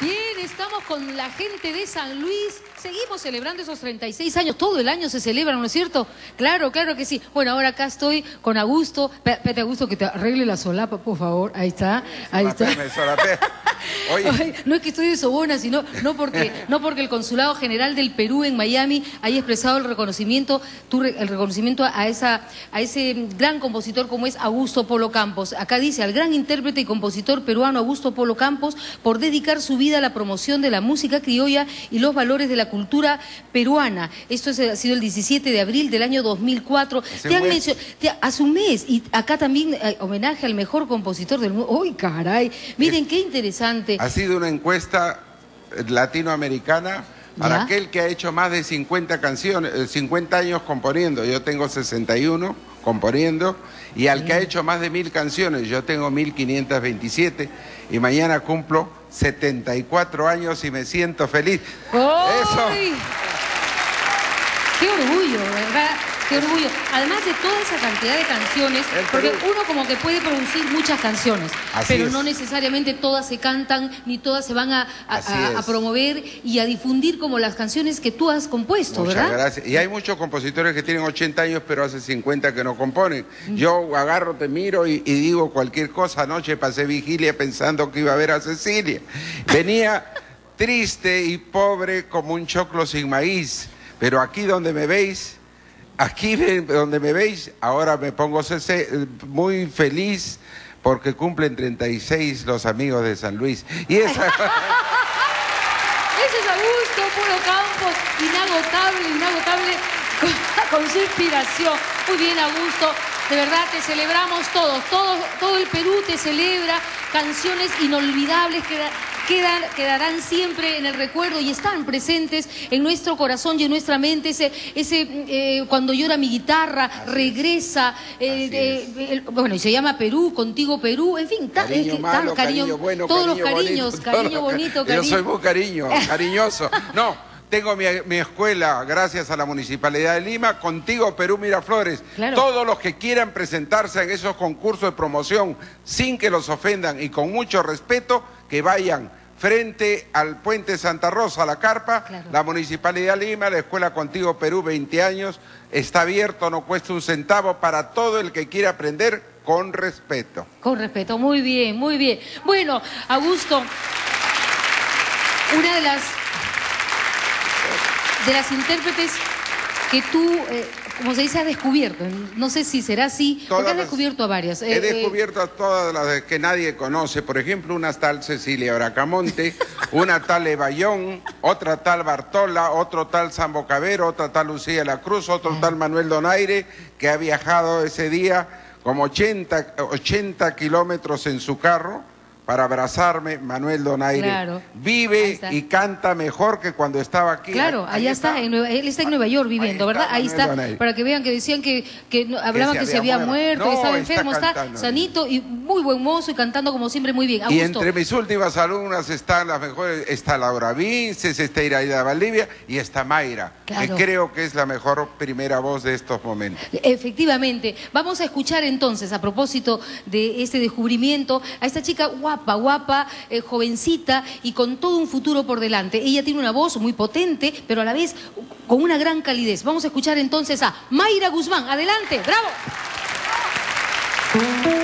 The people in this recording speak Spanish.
Bien, estamos con la gente de San Luis. Seguimos celebrando esos 36 años. Todo el año se celebran, ¿no es cierto? Claro, claro que sí. Bueno, ahora acá estoy con Augusto. Espérate, Augusto, que te arregle la solapa, por favor. Ahí está, ahí está. Me solapé. Oye. Ay, no es que estoy de sobona, sino no porque el Consulado General del Perú en Miami haya expresado el reconocimiento a ese gran compositor como es Augusto Polo Campos. Acá dice, al gran intérprete y compositor peruano Augusto Polo Campos, por dedicar su vida a la promoción de la música criolla y los valores de la cultura peruana. Esto ha sido el 17 de abril del año 2004. Hace un mes. Y acá también homenaje al mejor compositor del mundo. ¡Uy, caray! Miren, qué interesante. Ha sido una encuesta latinoamericana para aquel que ha hecho más de 50 canciones, 50 años componiendo. Yo tengo 61 componiendo. Y al que ha hecho más de 1000 canciones, yo tengo 1527. Y mañana cumplo 74 años y me siento feliz. ¡Eso! ¡Qué orgullo, verdad! ¡Qué orgullo! Además de toda esa cantidad de canciones, porque uno como que puede producir muchas canciones, pero no necesariamente todas se cantan, ni todas se van a promover y a difundir como las canciones que tú has compuesto, ¿verdad? Muchas gracias. Y hay muchos compositores que tienen 80 años, pero hace 50 que no componen. Yo agarro, te miro y digo cualquier cosa. Anoche pasé vigilia pensando que iba a ver a Cecilia. Venía triste y pobre como un choclo sin maíz, pero aquí donde me veis... Aquí donde me veis, ahora me pongo muy feliz porque cumplen 36 los amigos de San Luis. Y esa... Ese es Augusto Polo Campos, inagotable con su inspiración. Muy bien, Augusto, de verdad te celebramos todos, todo el Perú te celebra, canciones inolvidables que quedarán siempre en el recuerdo y están presentes en nuestro corazón y en nuestra mente. Cuando llora mi guitarra, regresa. Bueno, y se llama Perú, Contigo Perú, en fin, cariño malo, cariño bueno, todos los cariños, cariño bonito. Yo soy muy cariñoso. No, tengo mi escuela, gracias a la Municipalidad de Lima, Contigo Perú Miraflores. Claro. Todos los que quieran presentarse en esos concursos de promoción sin que los ofendan y con mucho respeto, que vayan frente al Puente Santa Rosa, la carpa. Claro. La Municipalidad de Lima, la Escuela Contigo Perú, 20 años, está abierto, no cuesta un centavo para todo el que quiera aprender con respeto. Con respeto, muy bien, muy bien. Bueno, Augusto, una de las intérpretes que tú, como se dice, has descubierto, no sé si será así, porque has descubierto a varias. He descubierto a todas las que nadie conoce, por ejemplo, una tal Cecilia Bracamonte, una tal Evayón, otra tal Bartola, otro tal Sambo Cabero, otra tal Lucía La Cruz, otro tal Manuel Donaire, que ha viajado ese día como 80 kilómetros en su carro, para abrazarme. Manuel Donaire, claro, vive y canta mejor que cuando estaba aquí. Claro, allá está, él está en Nueva York viviendo, ¿verdad? Ahí está, Donaire. Para que vean que decían hablaban que se había muerto, que estaba enfermo, está sanito y muy buen mozo y cantando como siempre muy bien. Augusto. Y entre mis últimas alumnas están las mejores, está Laura Vinces, está Iraida Valdivia y está Mayra, claro, que creo que es la mejor primera voz de estos momentos. Efectivamente. Vamos a escuchar entonces, a propósito de este descubrimiento, a esta chica guapa, jovencita y con todo un futuro por delante. Ella tiene una voz muy potente, pero a la vez con una gran calidez. Vamos a escuchar entonces a Mayra Guzmán. Adelante, bravo.